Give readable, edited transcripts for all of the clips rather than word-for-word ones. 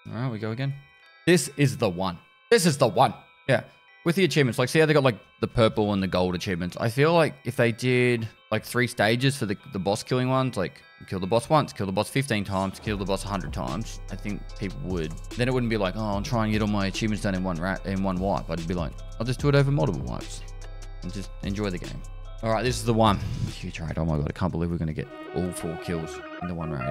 All right, we go again. This is the one. This is the one. Yeah. With the achievements, like, see how they got, like, the purple and the gold achievements? I feel like if they did, like, 3 stages for the boss killing ones, like, kill the boss once, kill the boss 15 times, kill the boss 100 times, I think people would. Then it wouldn't be like, oh, I'll try and get all my achievements done in one wipe. I'd be like, I'll just do it over multiple wipes and just enjoy the game. All right, this is the one. Huge raid. Oh, my God. I can't believe we're going to get all 4 kills in the one raid.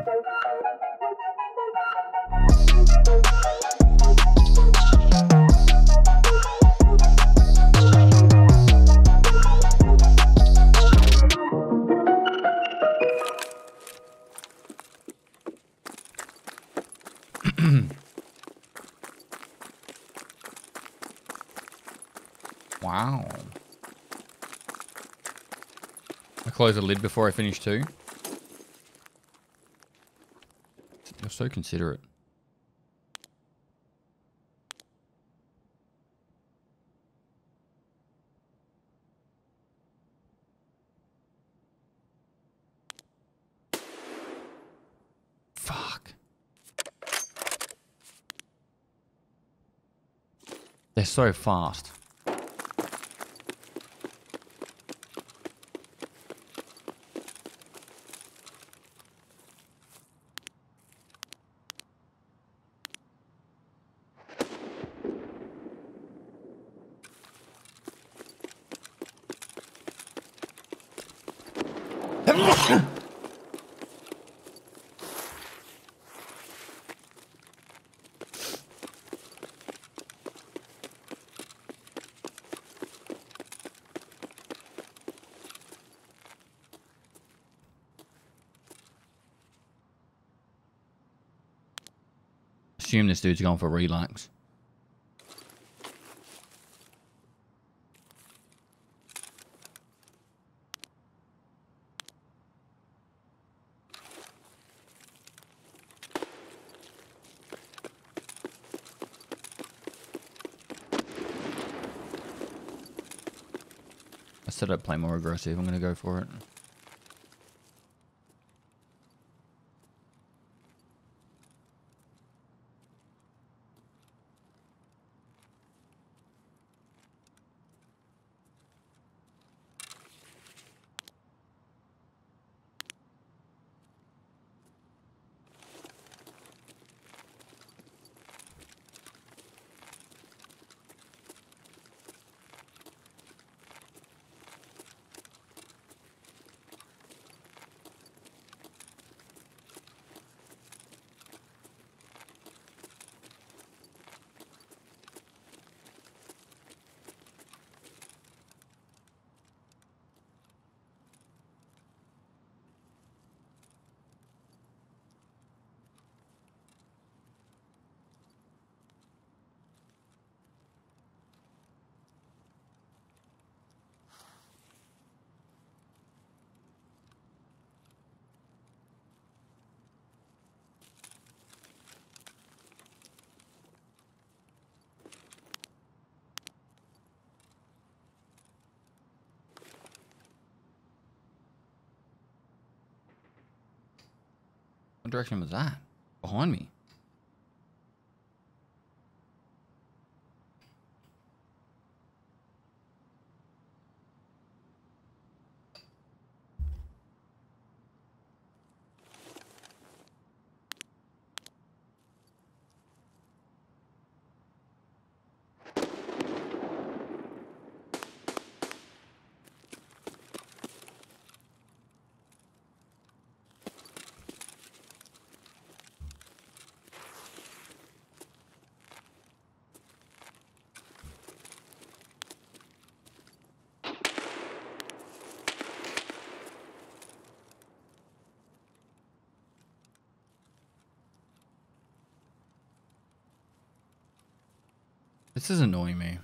Wow. I close the lid before I finish too. You're so considerate. Fuck. They're so fast. Assume this dude's going for relax. I said I'd play more aggressive. I'm going to go for it. What direction was that? Behind me. This is annoying me.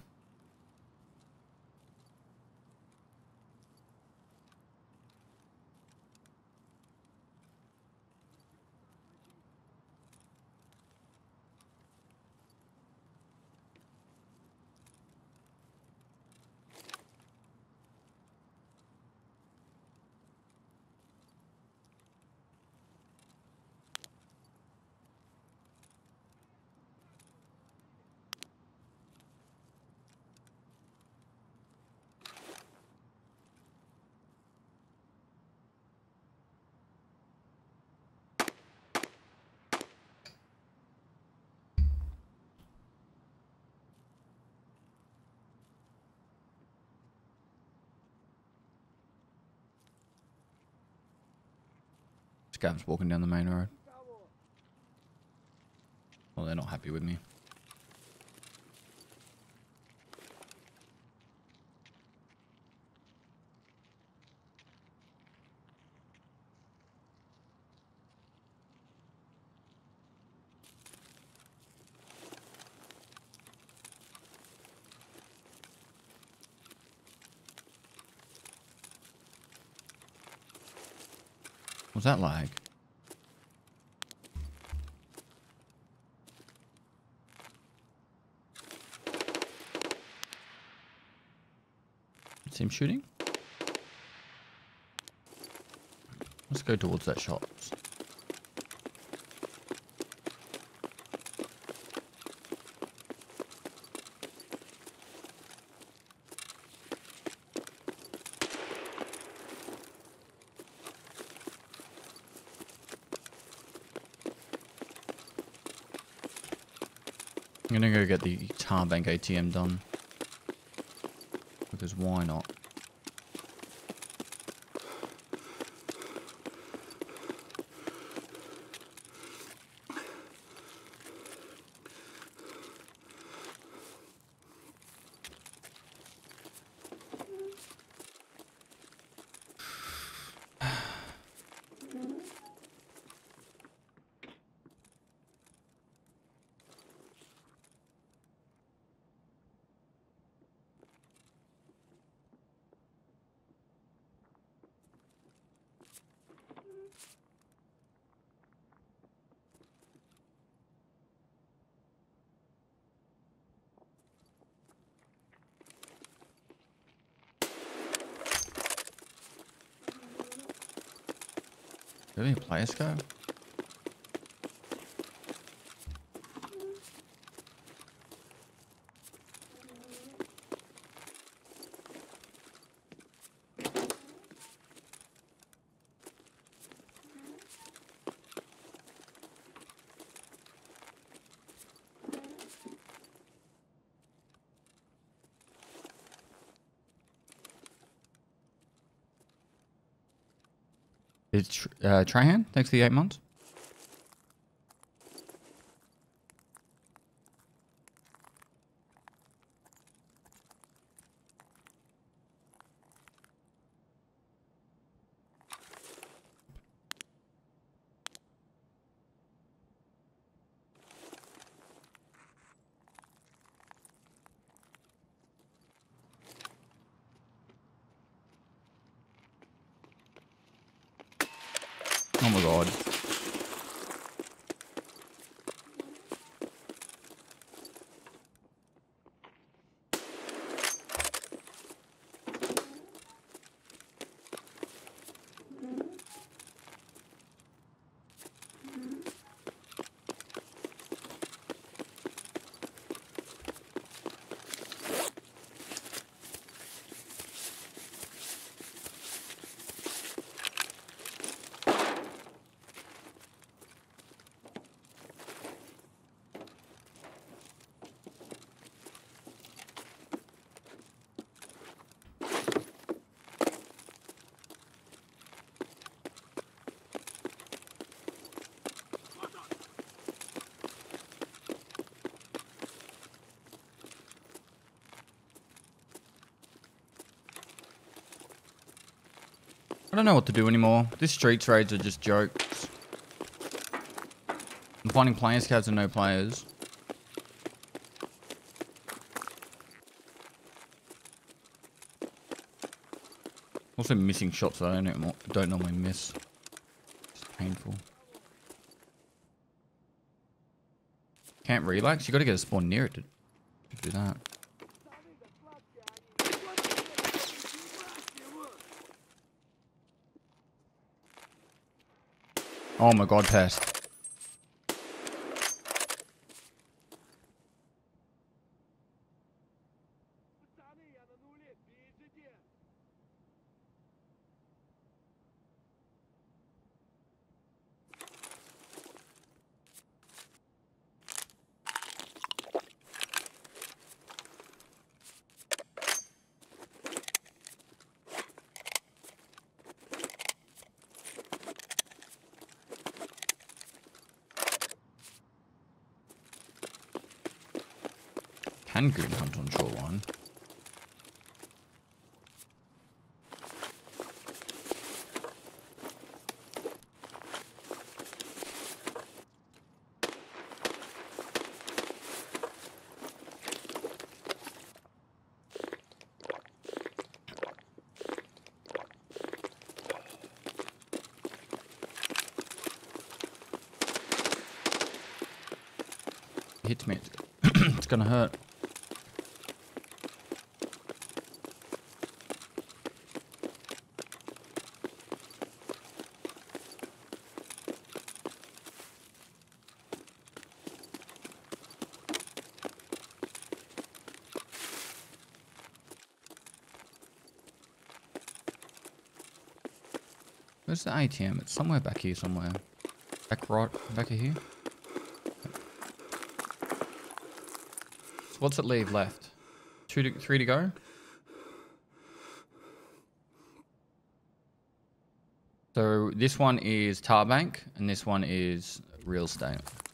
Scavs walking down the main road. Well, they're not happy with me. Was that lag? See him shooting? Let's go towards that shot. I'm gonna go get the Tarbank ATM done. Because why not? Do any players go? It's Trahan. Thanks for the 8 months. Oh my god. I don't know what to do anymore. These streets raids are just jokes. I'm finding players cards and no players. Also missing shots that I don't normally miss. It's painful. Can't relax? You gotta get a spawn near it to do that. Oh my god, Pest. Can goon hunt on shoreline. Hits me. It's gonna hurt. Where's the ATM? It's somewhere back here somewhere. Back here. So what's it leave left? 3 to go? So this one is tar bank and this one is real estate.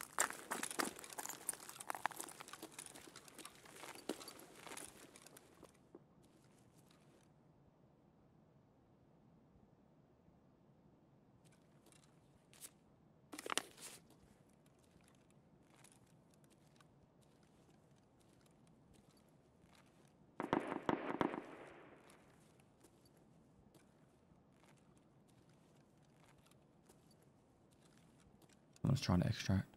Someone's trying to extract.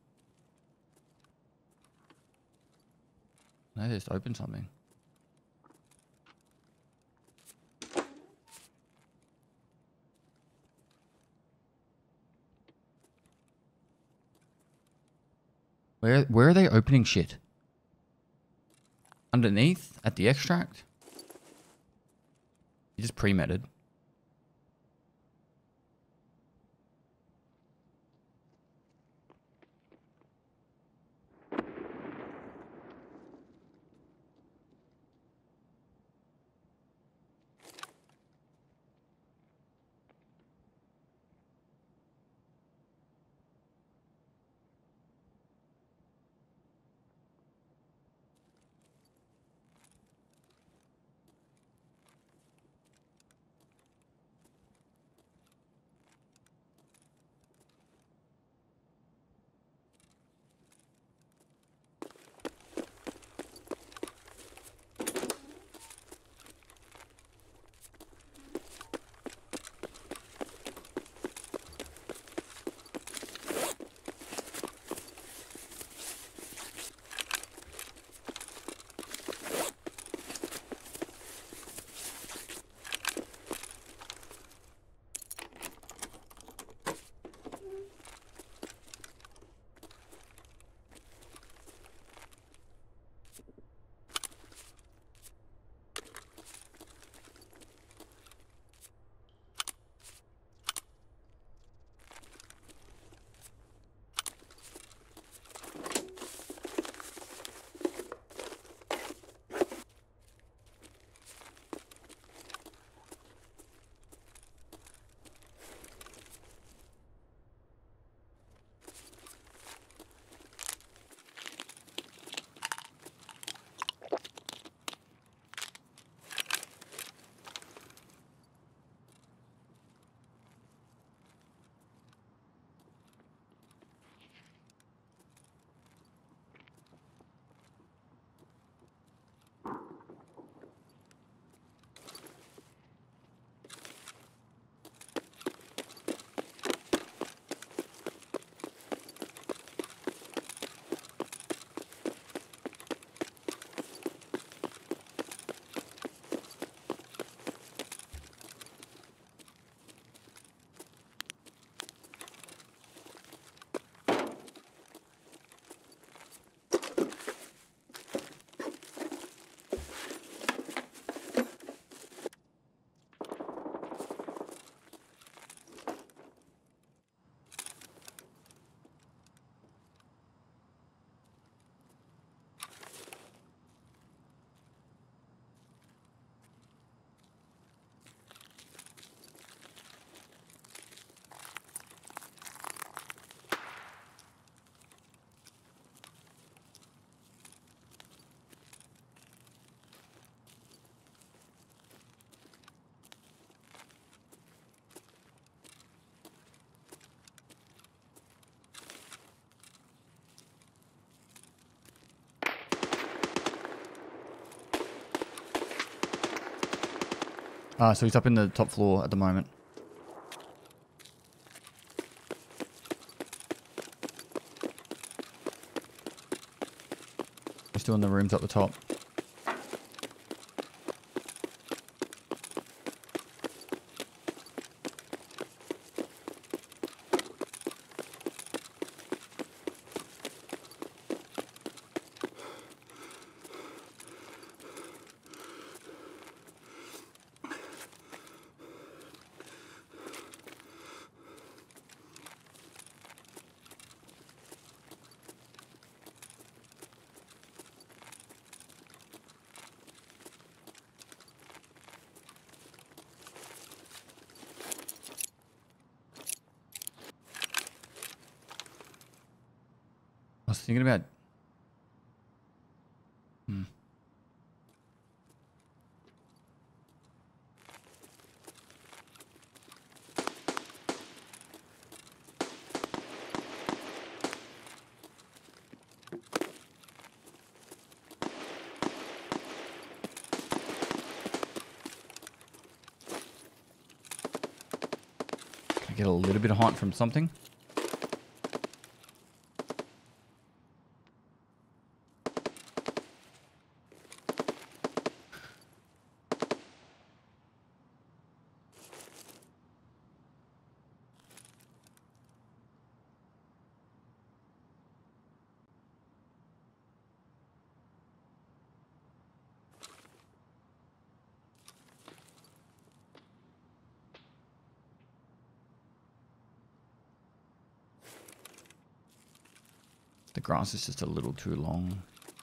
No, they just opened something. Where are they opening shit? Underneath? At the extract? You just pre-meted. So he's up in the top floor at the moment. He's still in the rooms up the top. I was thinking about... Can I get a little bit of haunt from something? The grass is just a little too long.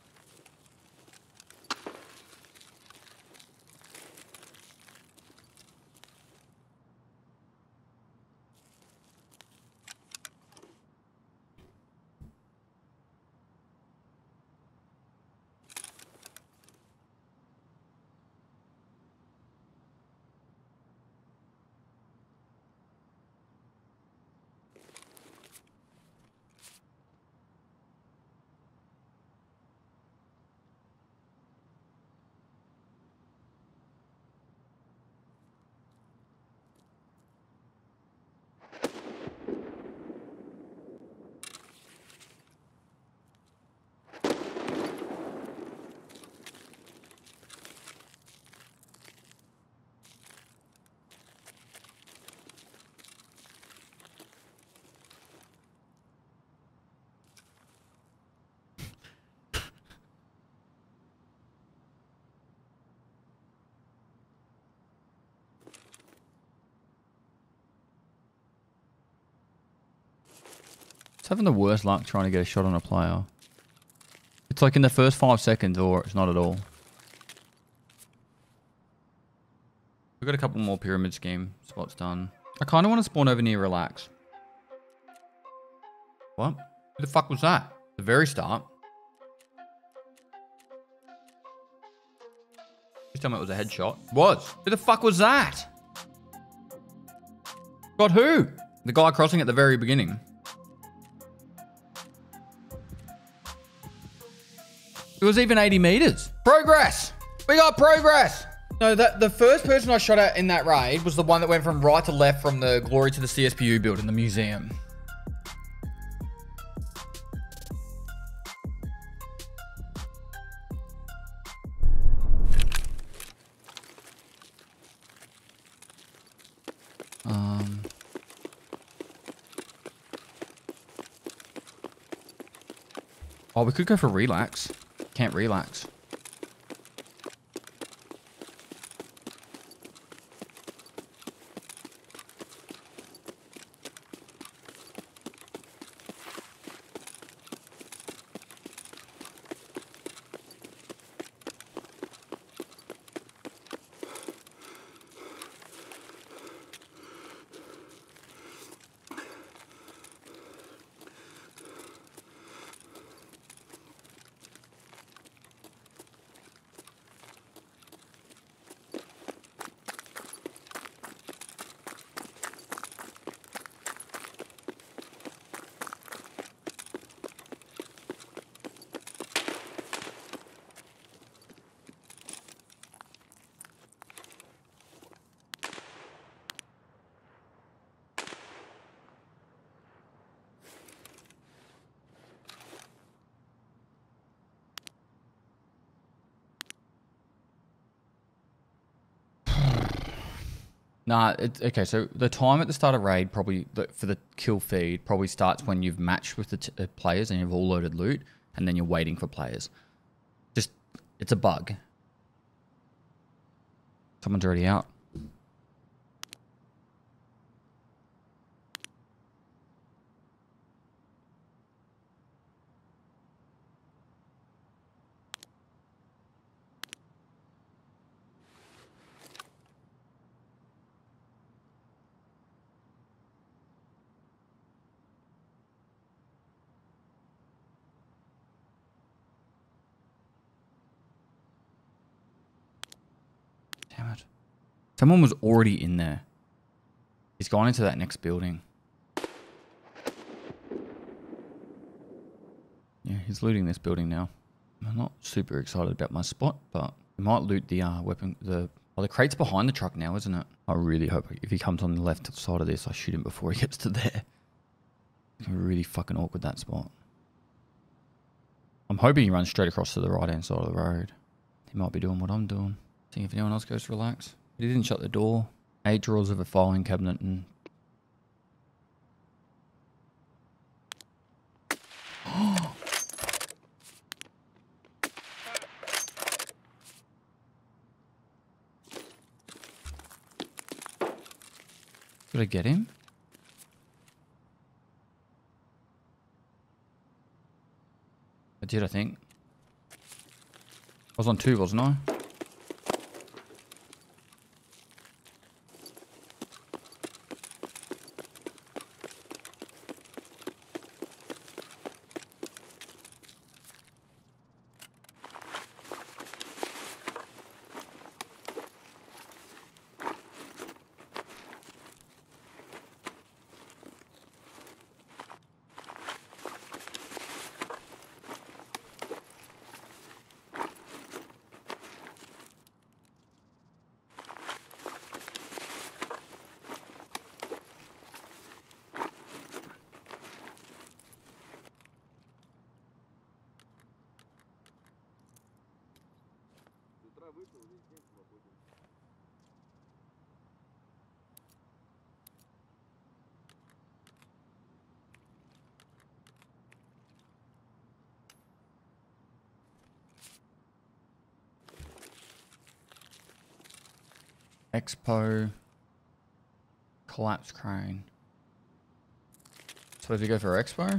It's having the worst luck trying to get a shot on a player. It's like in the first 5 seconds or it's not at all. We've got a couple more pyramid scheme spots done. I kind of want to spawn over near relax. What? Who the fuck was that? The very start. Please tell me it was a headshot. Was. Who the fuck was that? Got who? The guy crossing at the very beginning. It was even 80 meters. Progress. We got progress. No, the first person I shot at in that raid was the one that went from right to left from the Glory to the CSPU build in the museum. Oh, we could go for relax. Can't relax. Nah, it's okay. So the time at the start of raid probably for the kill feed probably starts when you've matched with the players and you've all loaded loot, and then you're waiting for players. Just it's a bug. Someone's already out. Damn it. Someone was already in there. He's gone into that next building. Yeah, he's looting this building now. I'm not super excited about my spot, but we might loot the weapon. The crate's behind the truck now, isn't it? I really hope if he comes on the left side of this, I shoot him before he gets to there. It's really fucking awkward, that spot. I'm hoping he runs straight across to the right-hand side of the road. He might be doing what I'm doing. Seeing if anyone else goes to relax. But he didn't shut the door. 8 drawers of a filing cabinet and... Did I get him? I did, I think. I was on 2, wasn't I? Expo. Collapse crane. So if you go for Expo?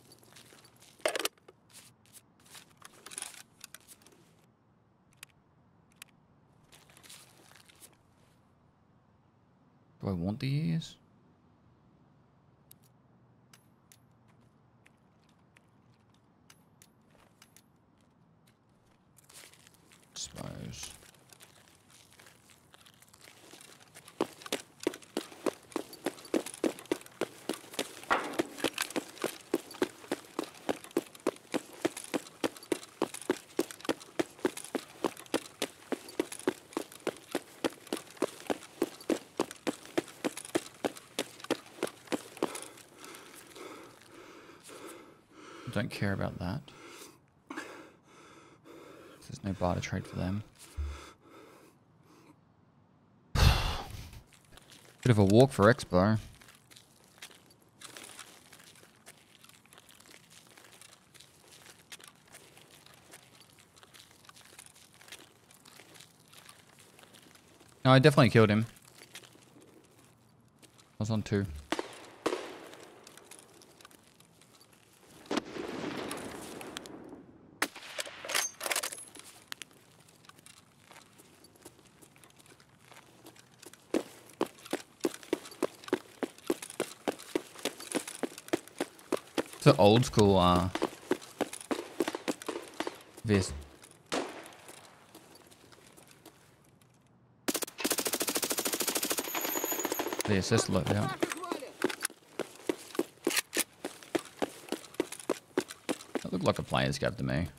Do I want the ears? Suppose. Don't care about that. There's no barter trade for them. Bit of a walk for Expo. No, I definitely killed him. I was on 2. It's an old school this. The assist loadout. That looked like a player's gap to me.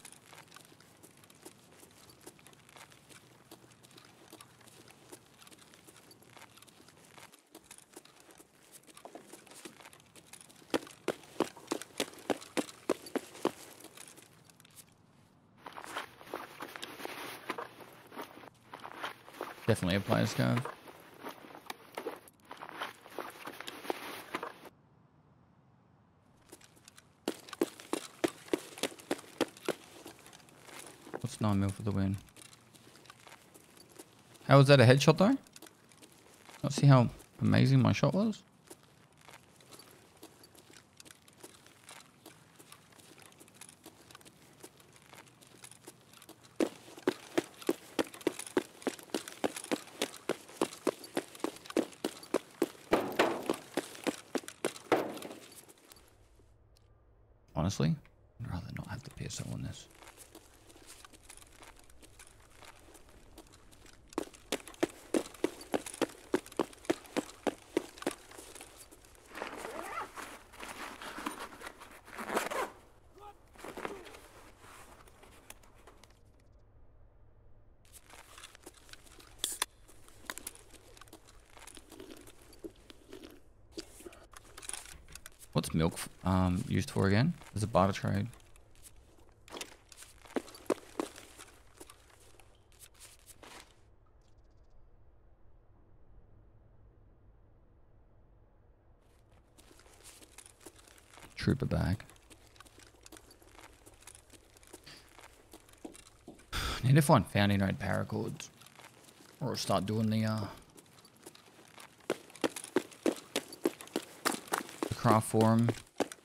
Definitely a player's cave. 9 mil for the win. How was that a headshot though? Not see how amazing my shot was? Honestly, I'd rather not have the PSO on this. What's milk used for again? As a barter trade. Trooper bag. Need to find founding node paracords. Or start doing the craft for him.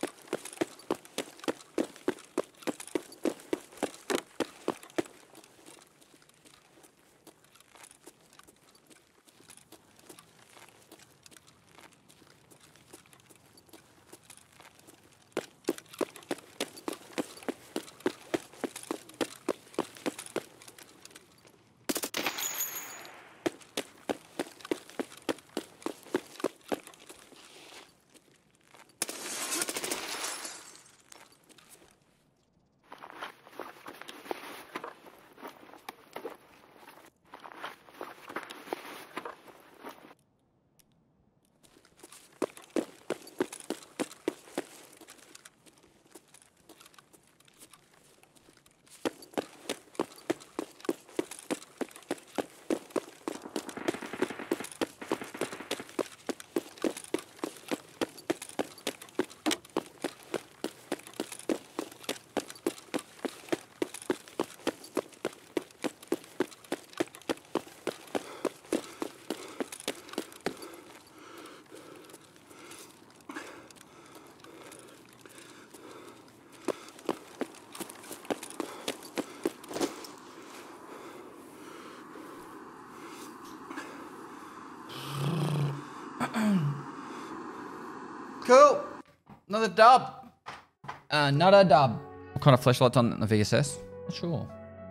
Cool. Another dub. Another dub. What kind of flashlight's on the VSS? Not sure.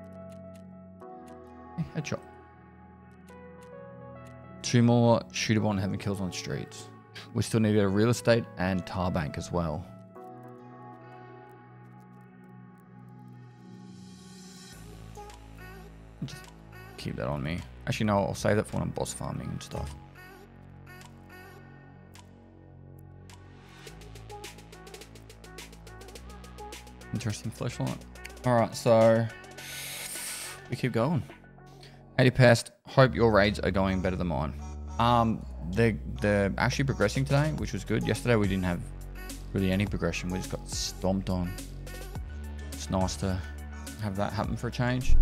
Hey, headshot. 2 more shootable and having kills on streets. We still need a real estate and tar bank as well. Just keep that on me. Actually, no, I'll save that for when I'm boss farming and stuff. Interesting flashlight. Alright, so we keep going. 80 pest. Hope your raids are going better than mine. They're actually progressing today, which was good. Yesterday we didn't have really any progression. We just got stomped on. It's nice to have that happen for a change.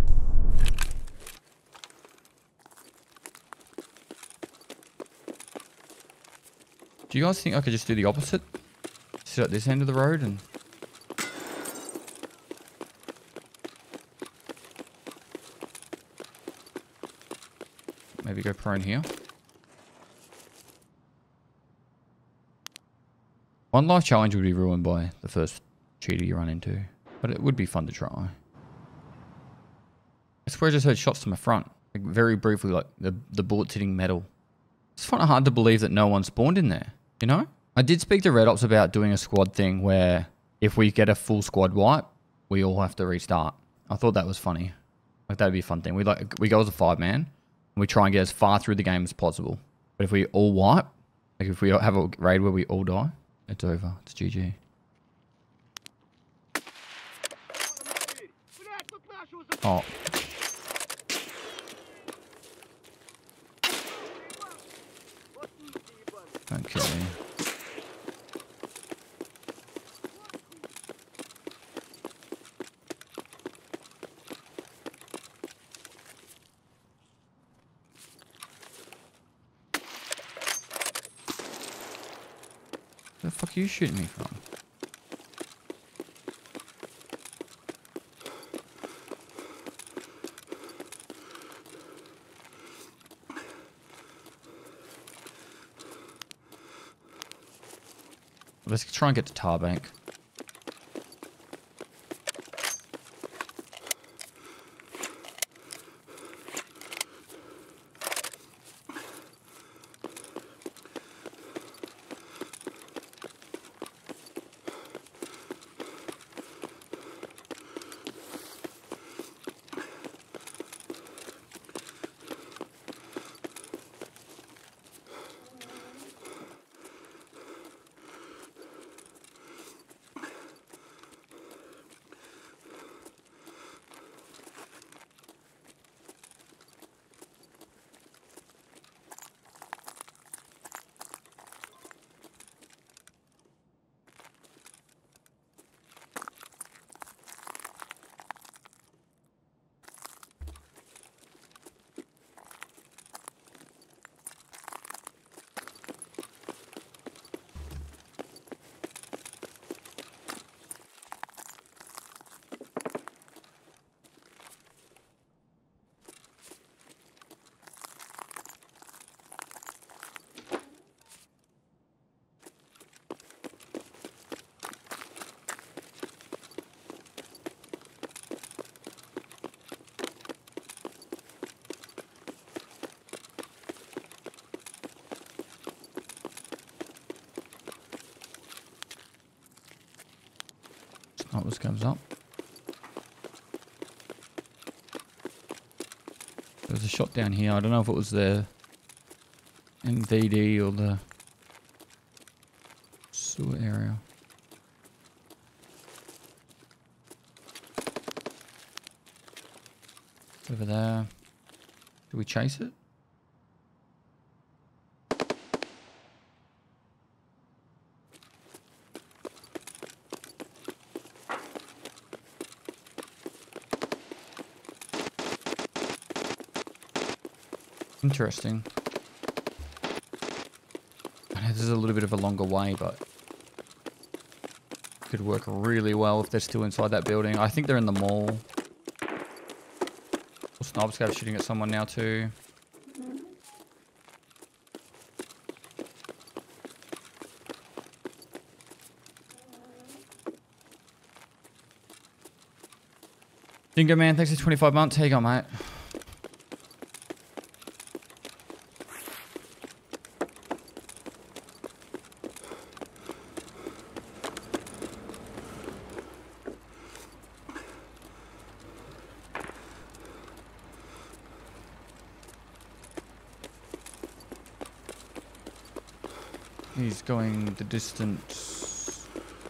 Do you guys think I could just do the opposite? Sit at this end of the road and... maybe go prone here. One life challenge would be ruined by the first cheater you run into, but it would be fun to try. I swear I just heard shots to my front, like very briefly, like the bullets hitting metal. It's kind of hard to believe that no one spawned in there, you know? I did speak to Red Ops about doing a squad thing where if we get a full squad wipe, we all have to restart. I thought that was funny. Like that'd be a fun thing. We go as a 5-man and we try and get as far through the game as possible. But if we all wipe, like if we have a raid where we all die, it's over. It's GG. Oh. Don't kill me. fuck are you shooting me from? Let's try and get to Tarbank. Oh, this comes up. There was a shot down here. I don't know if it was the NVD or the sewer area. Over there. Do we chase it? Interesting. I know this is a little bit of a longer way, but could work really well if they're still inside that building. I think they're in the mall. Sniper scout shooting at someone now too. Dingo man, thanks for 25 months. How you going, mate? He's going the distance.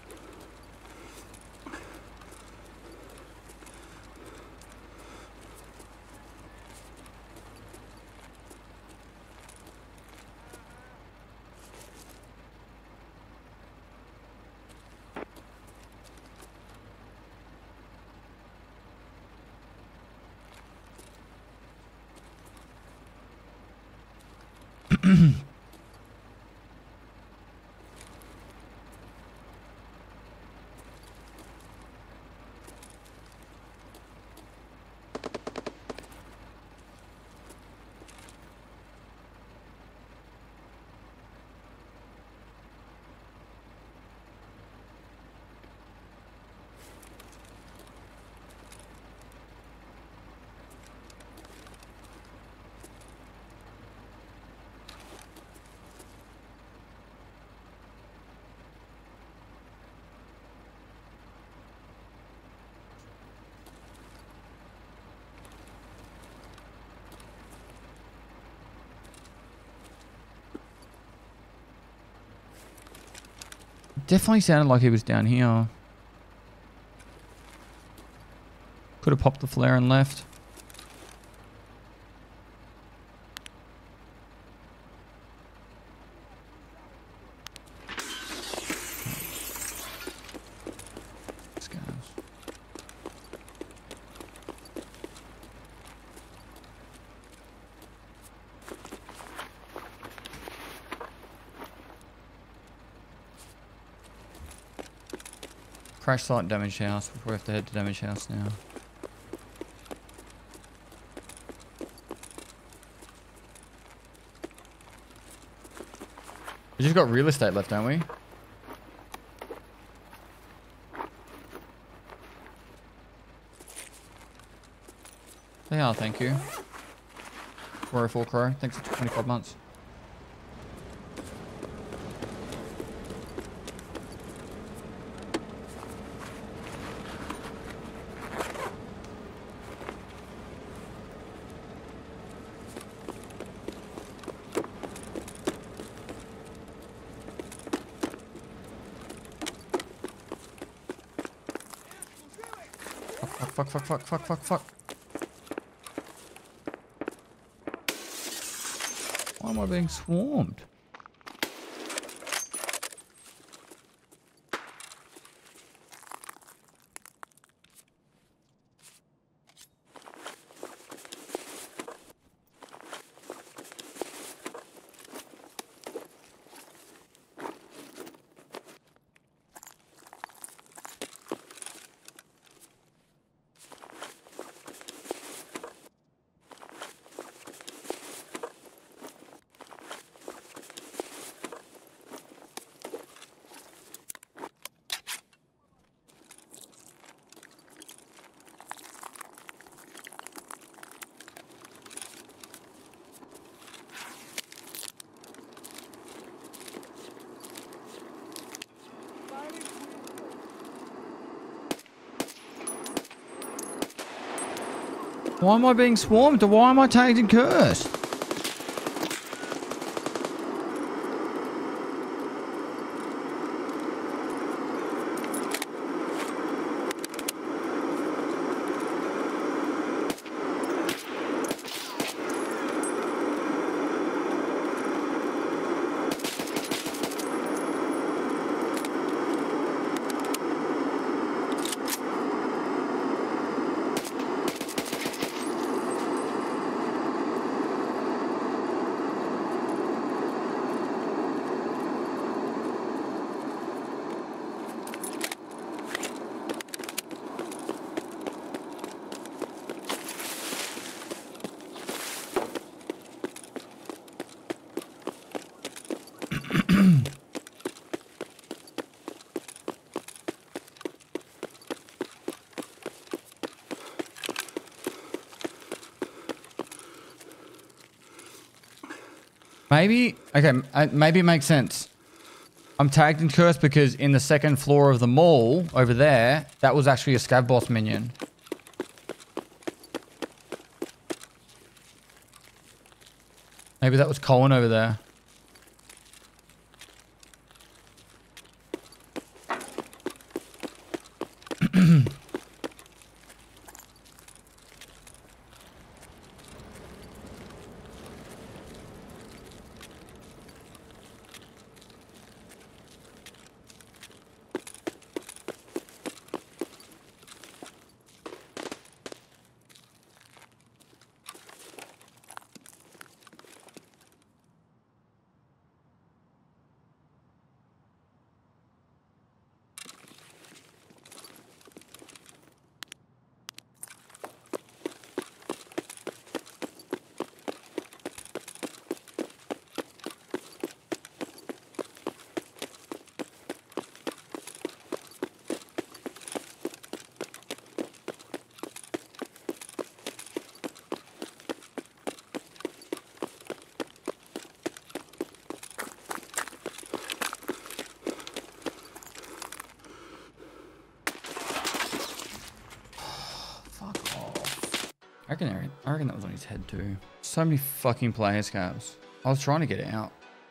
Definitely sounded like he was down here. Could have popped the flare and left. Crash site, damaged house. Before we have to head to damaged house now. We just got real estate left, don't we? They are, thank you. 404 Crow, thanks for 25 months. Fuck. Why am I being swarmed? Why am I being swarmed? Why am I tagged and cursed? Maybe, okay, maybe it makes sense. I'm tagged and cursed because in the second floor of the mall over there, that was actually a scav boss minion. Maybe that was Colin over there. I reckon that was on his head too. So many fucking player scabs. I was trying to get it out.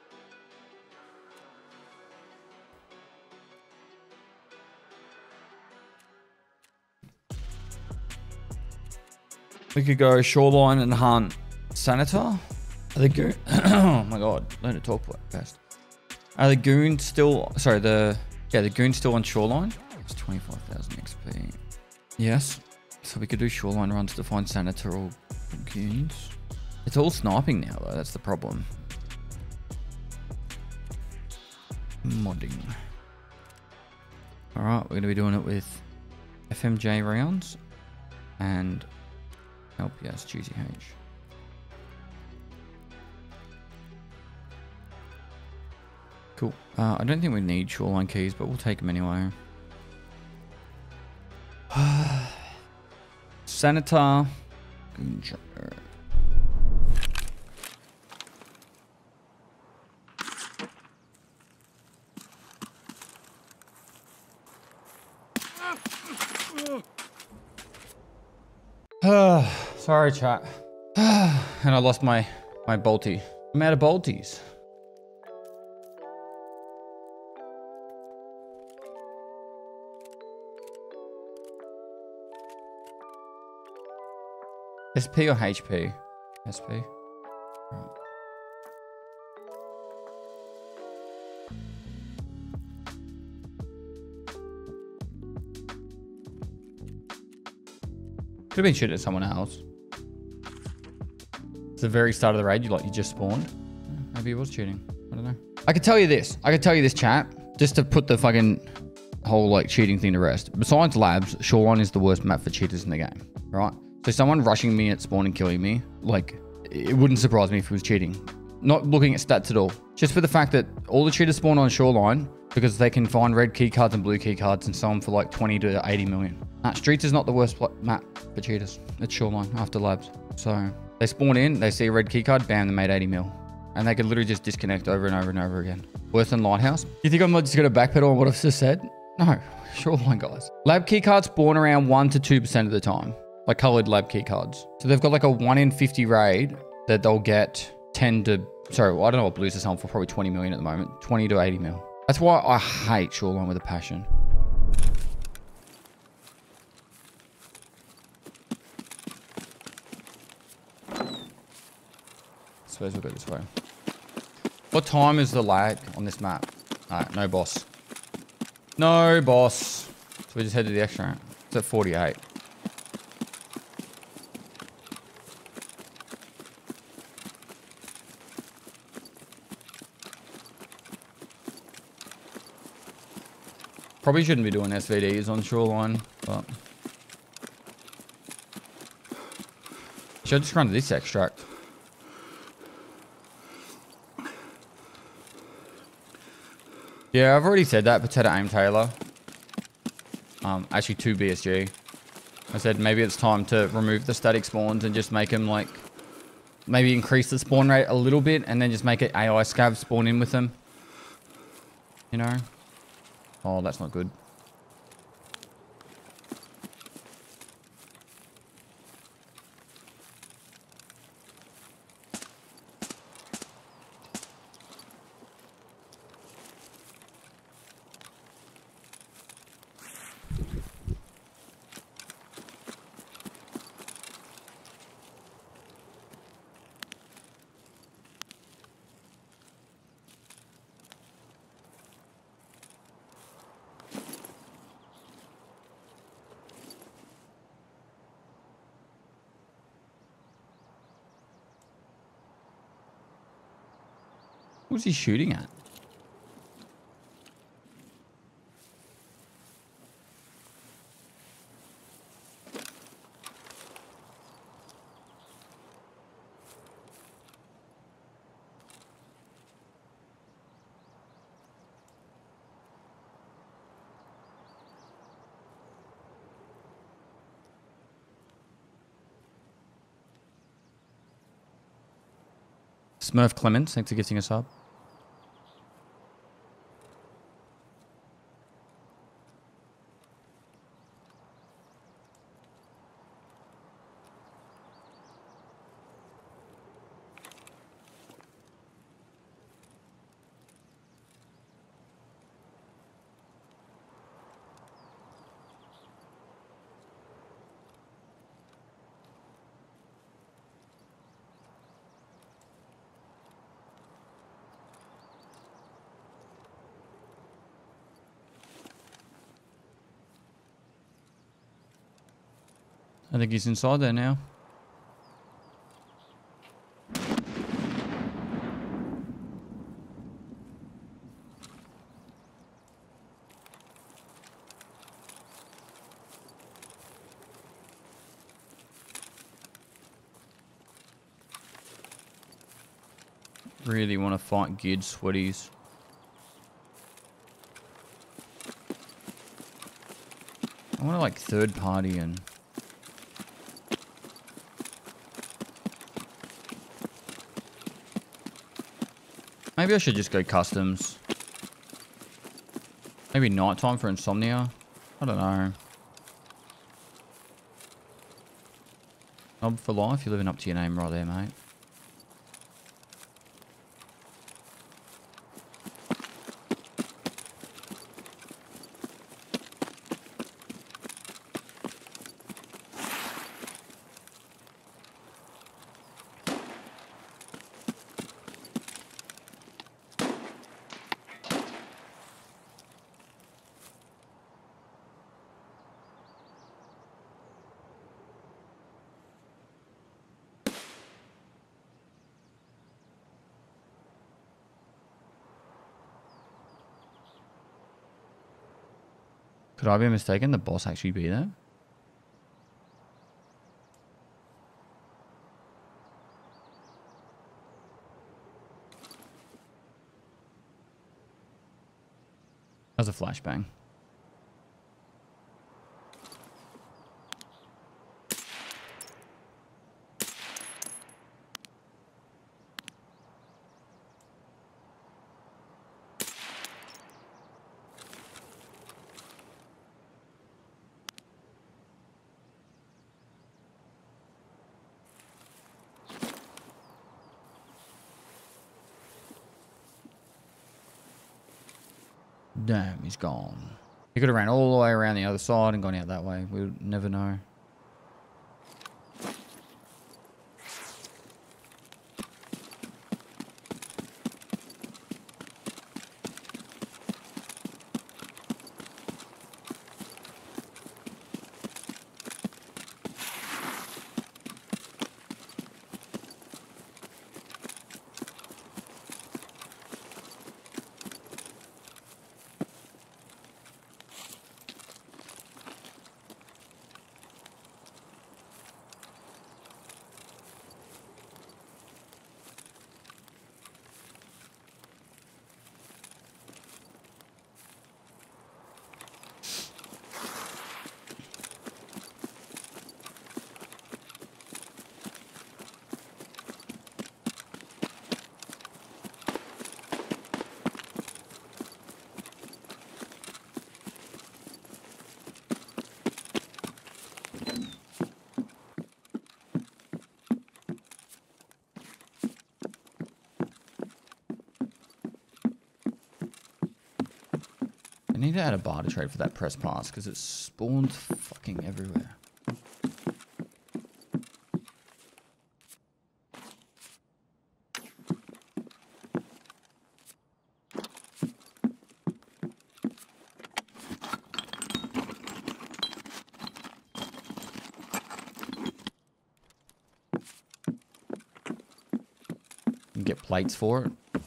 We could go Shoreline and hunt Senator. Are the goon? Oh my god, learn to talk fast. Are the goons still? Sorry, the goons still on Shoreline. It's 25,000 XP. Yes. So we could do Shoreline runs to find Senator or goons. It's all sniping now though, that's the problem. Modding. All right, we're gonna be doing it with FMJ rounds and LPS GZH. Cool. I don't think we need shoreline keys, but we'll take them anyway. Senator. Sorry, chat. And I lost my bolty. I'm out of bolties. SP or HP? SP. Right. Could have been shooting at someone else. It's the very start of the raid. You just spawned. Maybe he was cheating. I don't know. I could tell you this. Chat, just to put the fucking whole like cheating thing to rest. Besides labs, Shoreline is the worst map for cheaters in the game. Right? So someone rushing me at spawn and killing me, like, it wouldn't surprise me if it was cheating. Not looking at stats at all. Just for the fact that all the cheaters spawn on Shoreline because they can find red key cards and blue key cards and sell them for like 20 to 80 million. Streets is not the worst map for cheaters. It's Shoreline after labs. So they spawn in, they see a red key card, bam, they made 80 mil. And they could literally just disconnect over and over and over again. Worse than Lighthouse. You think I'm not just going to backpedal on what I've just said? No, Shoreline guys. Lab key cards spawn around 1 to 2% of the time. Like colored lab key cards. So they've got like a 1 in 50 raid that they'll get 10 to, sorry, well, I don't know what blues are selling for, probably 20 million at the moment, 20 to 80 mil. That's why I hate Shoreline with a passion. I suppose we'll go this way. What time is the lag on this map? Alright, no boss. No boss. So we just head to the extra. It's at 48. Probably shouldn't be doing SVDs on Shoreline, but... Should I just run to this extract? Yeah, I've already said that, Potato Aim Taylor. Actually, to BSG. I said maybe it's time to remove the static spawns and just make them like... Maybe increase the spawn rate a little bit and then just make it AI scavs spawn in with them. You know? Oh, that's not good. What's he shooting at? Smurf Clements, thanks for gifting us up. I think he's inside there now. Really want to fight Gid sweaties. I want to like third party and... Maybe I should just go customs. Maybe nighttime for insomnia. I don't know. Knob for life, you're living up to your name right there, mate. Could I be mistaken? The boss actually be there? That was a flashbang. Damn, he's gone. He could have ran all the way around the other side and gone out that way. We would never know. I need to add a barter trade for that press pass because it spawns fucking everywhere. You can get plates for it.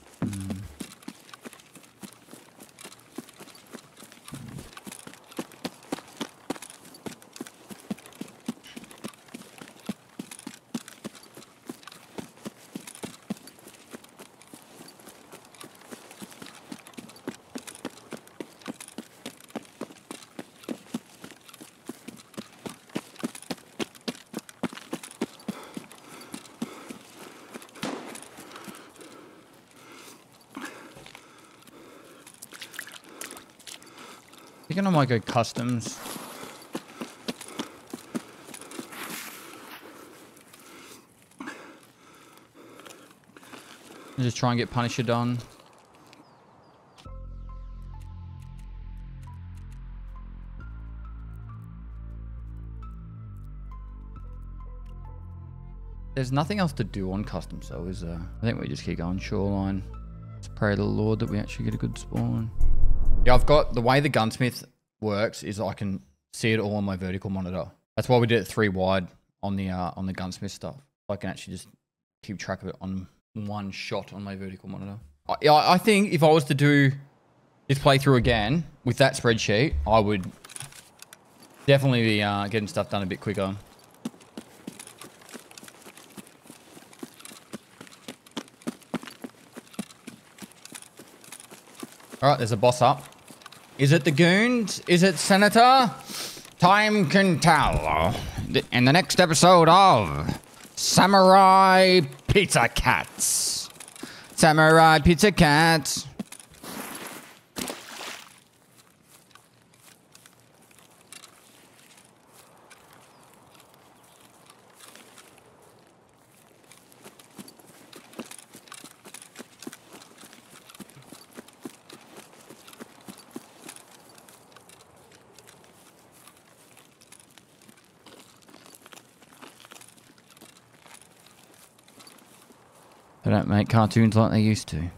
I think I might go customs. And just try and get Punisher done. There's nothing else to do on custom, so is there? I think we just keep going shoreline. Let's pray to the Lord that we actually get a good spawn. Yeah, I've got the way the gunsmith works is I can see it all on my vertical monitor. That's why we did it 3 wide on the gunsmith stuff. I can actually just keep track of it on one shot on my vertical monitor. I think if I was to do this playthrough again with that spreadsheet, I would definitely be getting stuff done a bit quicker. All right, there's a boss up. Is it the goons? Is it Senator? Time can tell. In the next episode of Samurai Pizza Cats. Samurai Pizza Cats. They don't make cartoons like they used to.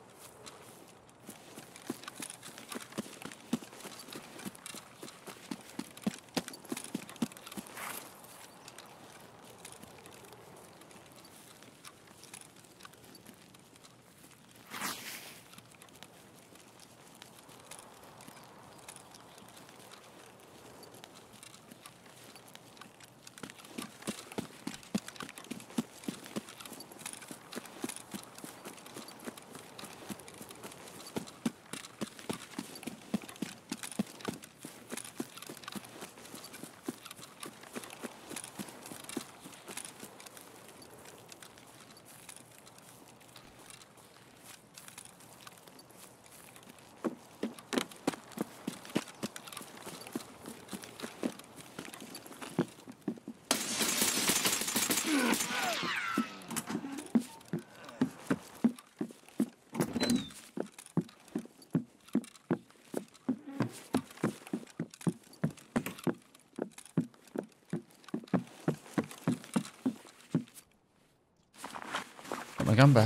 Got my gun back.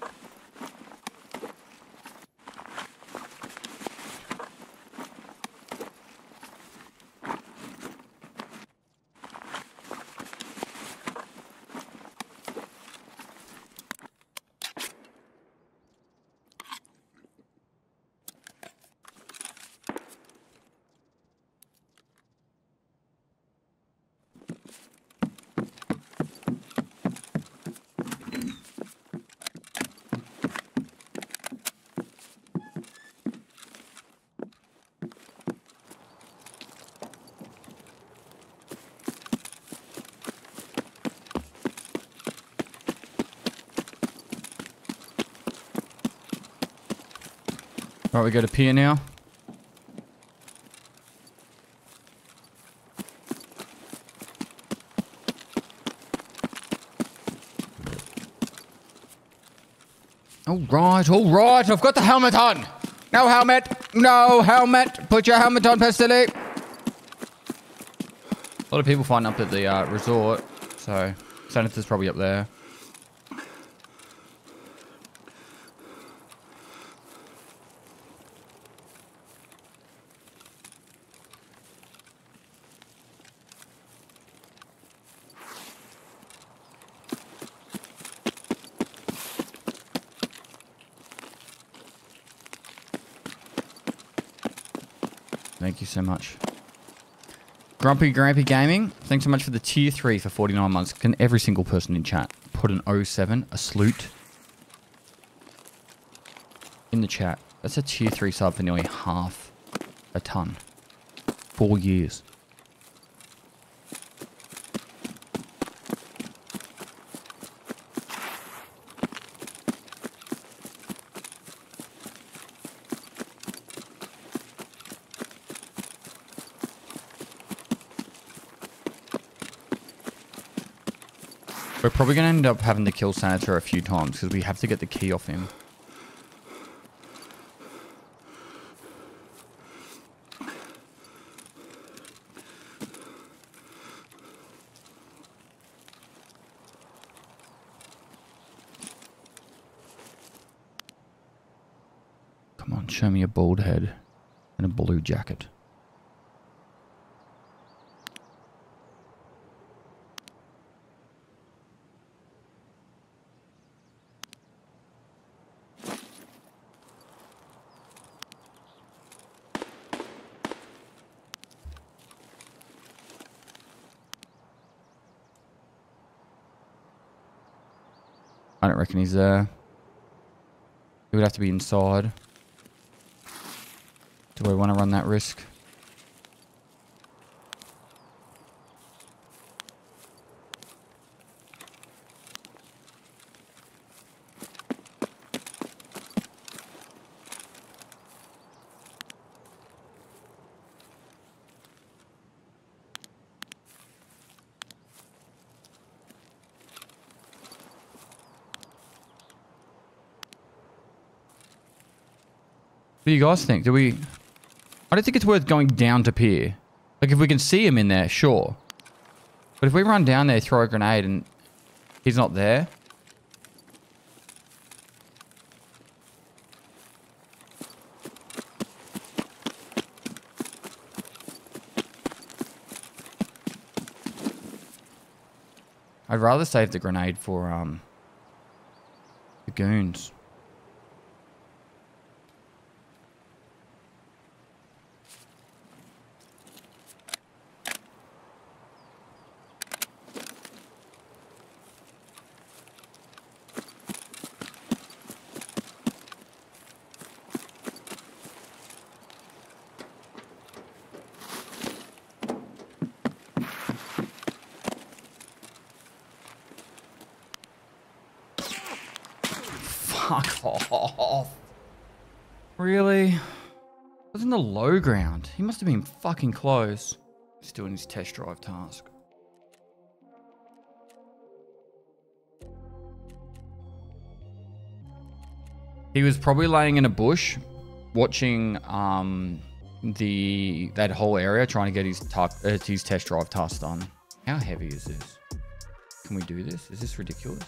Right, we go to pier now. All right, I've got the helmet on. No helmet, no helmet. Put your helmet on, Pestily. A lot of people find up at the resort, so Senator's probably up there. Thank you so much. Grumpy Gaming, thanks so much for the tier 3 for 49 months. Can every single person in chat put an 07, a salute, in the chat? That's a tier 3 sub for nearly half a ton. 4 years. We're probably going to end up having to kill Senator a few times because we have to get the key off him. Come on, show me a bald head and a blue jacket. I don't reckon he's there. He would have to be inside. Do I want to run that risk? What do you guys think? I don't think it's worth going down to pier. Like, if we can see him in there, sure. But if we run down there, throw a grenade, and he's not there... I'd rather save the grenade for, the goons. Fuck off. Really? It was in the low ground. He must have been fucking close. He's doing his test drive task. He was probably laying in a bush, watching that whole area, trying to get his test drive task done. How heavy is this? Can we do this? Is this ridiculous?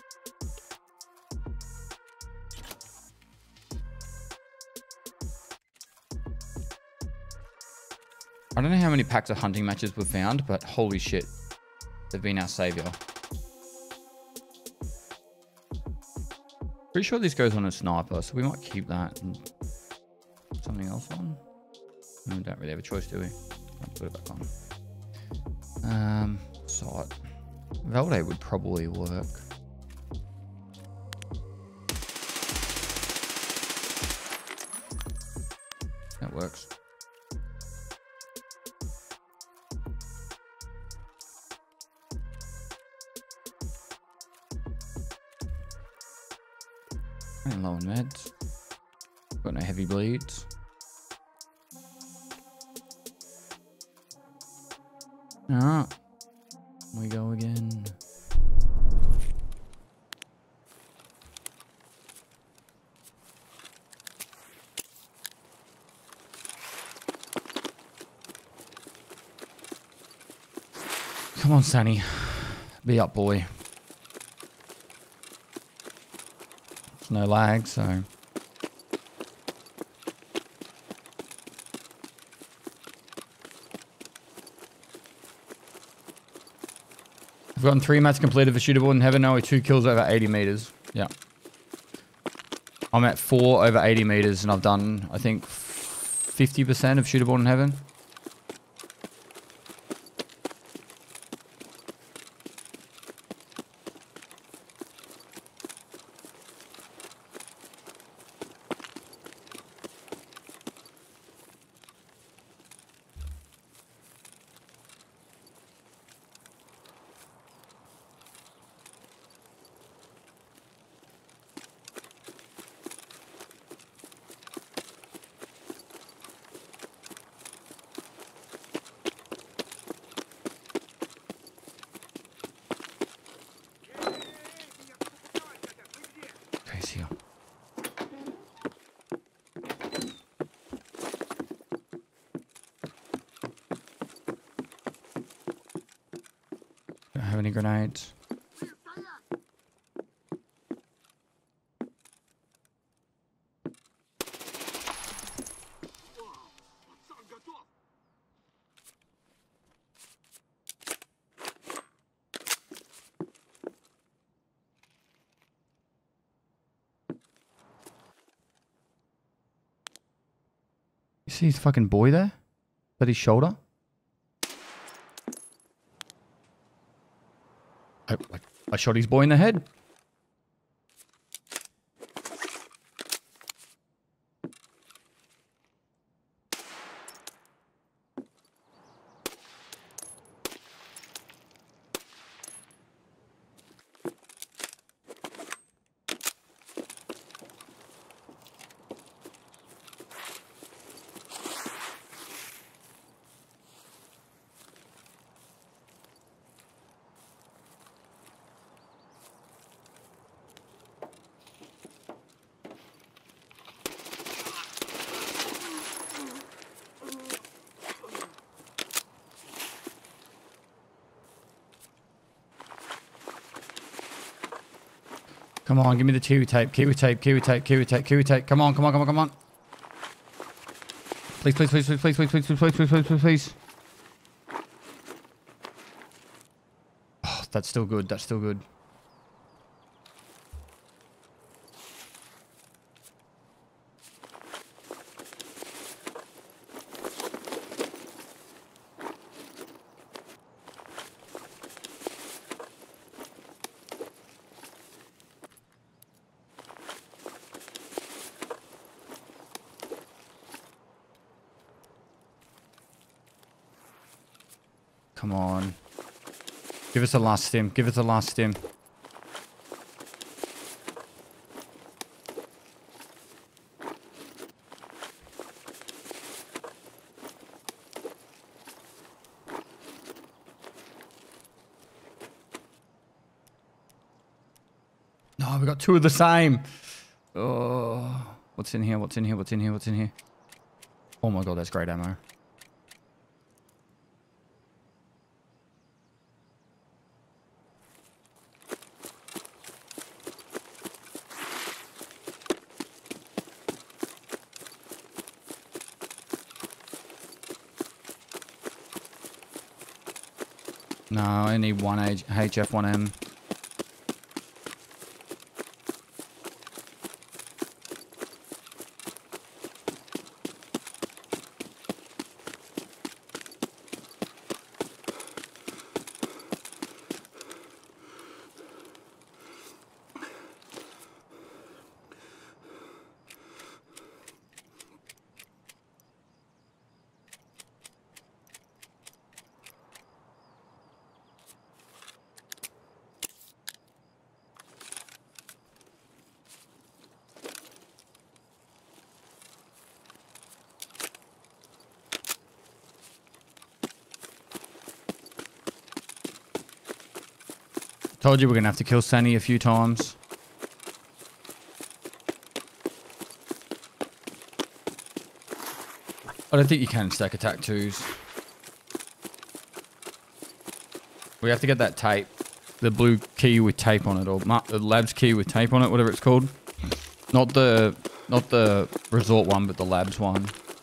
I don't know how many packs of hunting matches we've found, but holy shit, they've been our savior. Pretty sure this goes on a sniper, so we might keep that and put something else on. We don't really have a choice, do we? I'll put it back on. Sight. Valde would probably work. That works. Running low on meds. Got no heavy bleeds. Alright. We go again. Come on, Sonny. Be up, boy. There's no lag, so... I've gotten 3 mats completed for shootable in heaven now with 2 kills over 80 meters. Yeah. I'm at 4 over 80 meters and I've done, I think, 50% of shootable in heaven. Don't have any grenades. You see his fucking boy there? Is that his shoulder? I shot his boy in the head. Come on, give me the kiwi tape, kiwi tape, kiwi tape, kiwi tape, kiwi tape. Come on, come on, come on, come on. Please, please, please, please, please, please, please, please, please, please, please, please. Oh, that's still good. That's still good. Come on. Give us the last stim. Give us the last stim. No, we got two of the same. Oh, what's in here? What's in here? What's in here? What's in here? Oh my god, that's great ammo. No, I need one HF1M. Told you we're gonna have to kill Sunny a few times. I don't think you can stack attack twos. We have to get that tape. The blue key with tape on it, or the labs key with tape on it, whatever it's called. Not the resort one, but the labs one.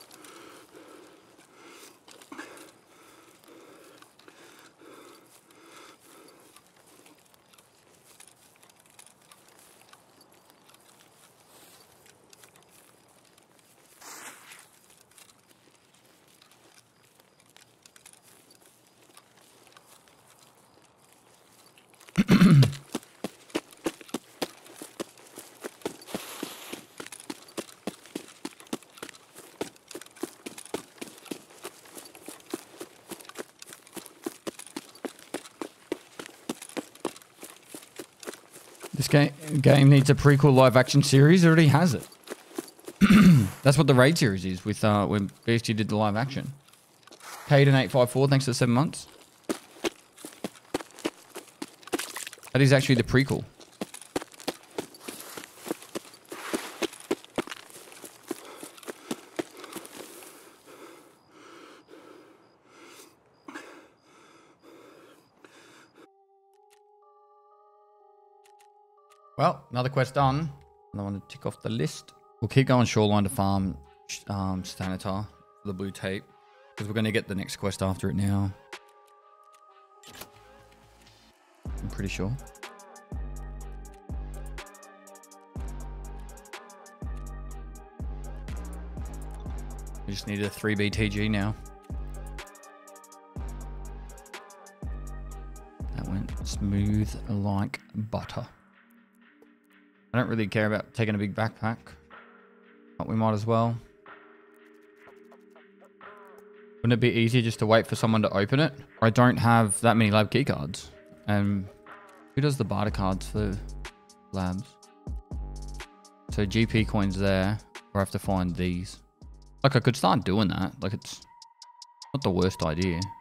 This game needs a prequel live action series. It already has it. That's what the Raid series is with when BSG did the live action. Paid an 854, thanks for 7 months. That is actually the prequel. Well, another quest done. Another one to tick off the list. We'll keep going shoreline to farm Stanitar for the blue tape. Because we're going to get the next quest after it now. I'm pretty sure. We just need a 3 BTG now. That went smooth like butter. I don't really care about taking a big backpack, but we might as well. Wouldn't it be easier just to wait for someone to open it? I don't have that many lab keycards. And who does the barter cards for labs? So GP coins there, or I have to find these. Like I could start doing that. Like it's not the worst idea.